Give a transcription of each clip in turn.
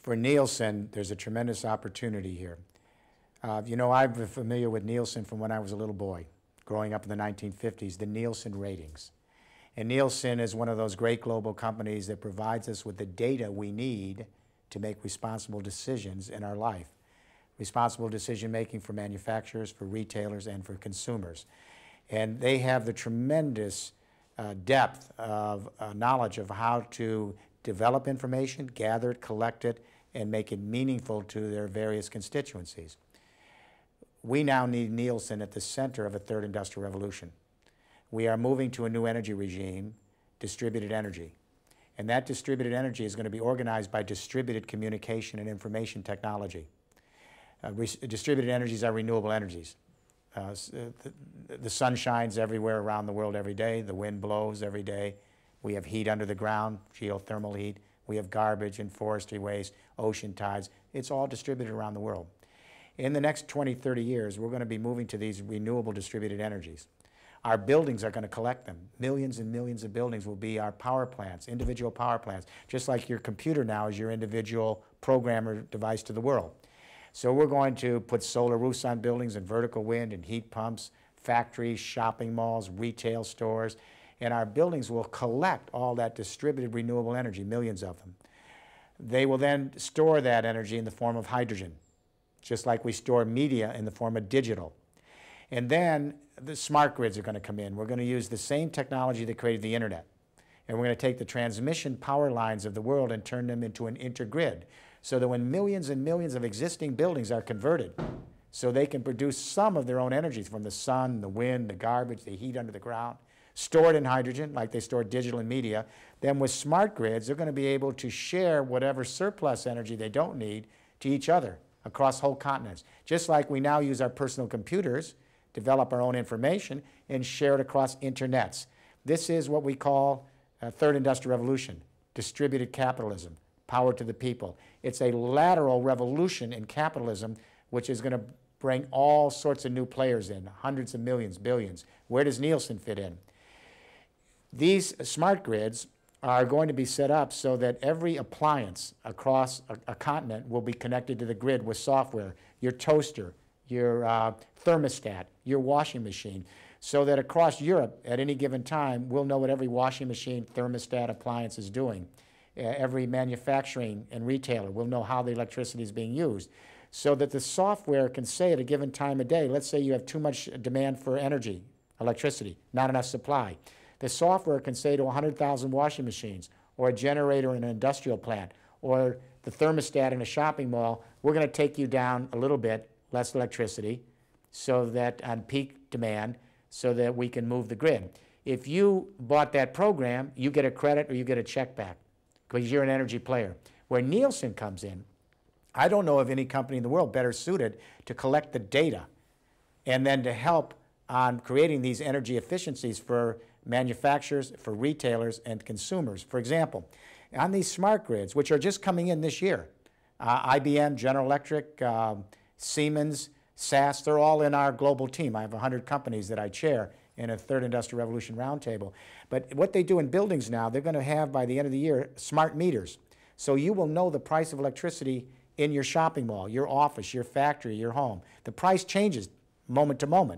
For Nielsen, there's a tremendous opportunity here. You know, I've been familiar with Nielsen from when I was a little boy, growing up in the 1950s, the Nielsen ratings. And Nielsen is one of those great global companies that provides us with the data we need to make responsible decisions in our life. Responsible decision making for manufacturers, for retailers, and for consumers. And they have the tremendous depth of knowledge of how to develop information, gather it, collect it, and make it meaningful to their various constituencies. We now need Nielsen at the center of a third industrial revolution. We are moving to a new energy regime, distributed energy. And that distributed energy is going to be organized by distributed communication and information technology. Distributed energies are renewable energies. The sun shines everywhere around the world every day. The wind blows every day. We have heat under the ground, geothermal heat. We have garbage and forestry waste, ocean tides. It's all distributed around the world. In the next 20, 30 years, we're going to be moving to these renewable distributed energies. Our buildings are going to collect them. Millions and millions of buildings will be our power plants, individual power plants, just like your computer now is your individual programmer device to the world. So we're going to put solar roofs on buildings and vertical wind and heat pumps, factories, shopping malls, retail stores, and our buildings will collect all that distributed renewable energy, millions of them. They will then store that energy in the form of hydrogen, just like we store media in the form of digital. And then the smart grids are going to come in. We're going to use the same technology that created the internet. And we're going to take the transmission power lines of the world and turn them into an intergrid, so that when millions and millions of existing buildings are converted, so they can produce some of their own energies from the sun, the wind, the garbage, the heat under the ground, stored in hydrogen, like they store digital and media, then with smart grids, they're going to be able to share whatever surplus energy they don't need to each other across whole continents. Just like we now use our personal computers, develop our own information, and share it across internets. This is what we call a third industrial revolution, distributed capitalism, power to the people. It's a lateral revolution in capitalism, which is going to bring all sorts of new players in, hundreds of millions, billions. Where does Nielsen fit in? These smart grids are going to be set up so that every appliance across a continent will be connected to the grid with software, your toaster, your thermostat, your washing machine, so that across Europe at any given time, we'll know what every washing machine, thermostat, appliance is doing. Every manufacturing and retailer will know how the electricity is being used, so that the software can say at a given time of day, let's say you have too much demand for energy, electricity, not enough supply. The software can say to 100,000 washing machines, or a generator in an industrial plant, or the thermostat in a shopping mall, we're going to take you down a little bit, less electricity, so that on peak demand, so that we can move the grid. If you bought that program, you get a credit or you get a check back, because you're an energy player. Where Nielsen comes in, I don't know of any company in the world better suited to collect the data and then to help on creating these energy efficiencies for manufacturers, for retailers, and consumers. For example, on these smart grids, which are just coming in this year, IBM, General Electric, Siemens, SAS, they're all in our global team. I have 100 companies that I chair in a third industrial revolution roundtable. But what they do in buildings now, they're going to have by the end of the year smart meters. So you will know the price of electricity in your shopping mall, your office, your factory, your home. The price changes moment to moment.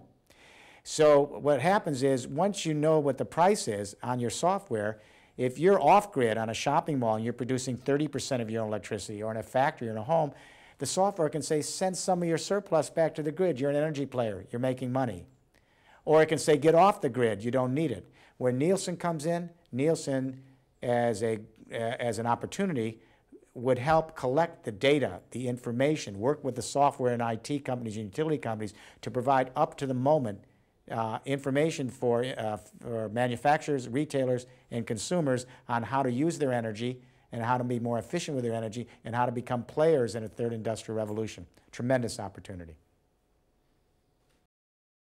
So what happens is once you know what the price is on your software, if you're off-grid on a shopping mall and you're producing 30% of your own electricity, or in a factory or in a home, the software can say, send some of your surplus back to the grid. You're an energy player. You're making money. Or it can say, get off the grid. You don't need it. Where Nielsen comes in, Nielsen as an opportunity would help collect the data, the information, work with the software and IT companies and utility companies to provide up-to-the-moment information for manufacturers, retailers, and consumers on how to use their energy and how to be more efficient with their energy and how to become players in a third industrial revolution. Tremendous opportunity.